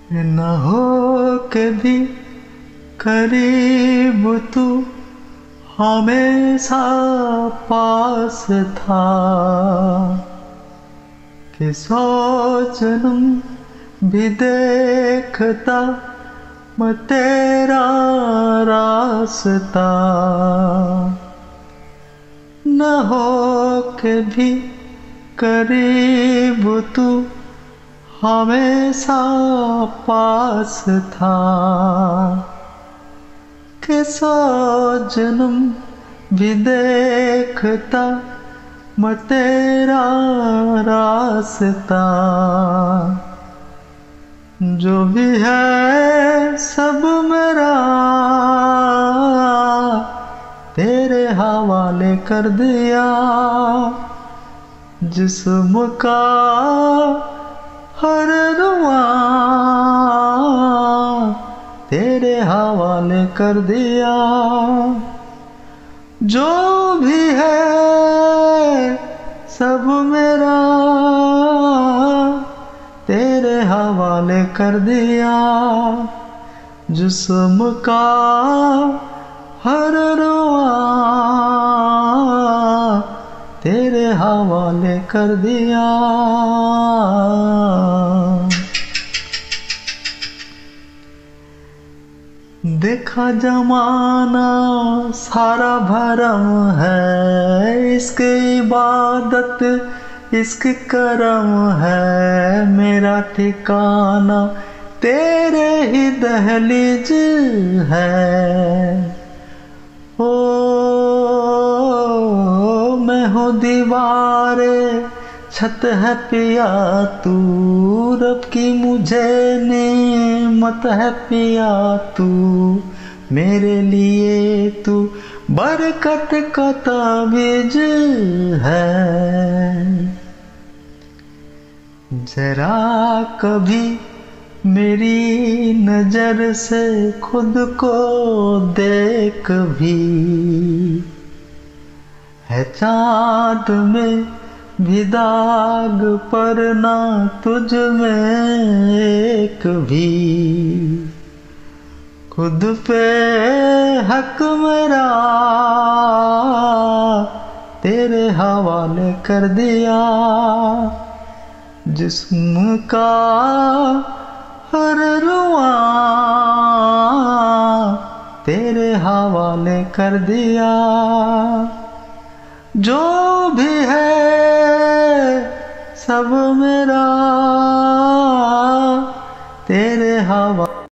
न हो कभी करीब तू हमेशा पास था कि 100 जन्म भी देखता मैं तेरा रास्ता। न हो कभी करीब तू हमेशा पास था कि 100 जन्म भी देखता मैं तेरा रास्ता। जो भी है सब मेरा तेरे हवाले कर दिया। जिस्म का हर रुआ तेरे हवाले कर दिया। जो भी है सब मेरा तेरे हवाले कर दिया। जिस्म का हर रुआ तेरे हवाले कर दिया। देखा जमाना सारा भरम है, इसकी इबादत इसकी करम है। मेरा ठिकाना तेरे ही दहलीज है। ओ मैं हूँ दीवारे छत है पिया तू, रब की मुझे नेमत है पिया तू। मेरे लिए तू बरकत का ताबीज है। जरा कभी मेरी नजर से खुद को देख भी, है चाँद में भी दाग पर ना तुझ में एक भी। खुद पे हक मेरा तेरे हवाले कर दिया। जिस्म का हर रुआ तेरे हवाले कर दिया। जो भी है सब मेरा तेरे हवाले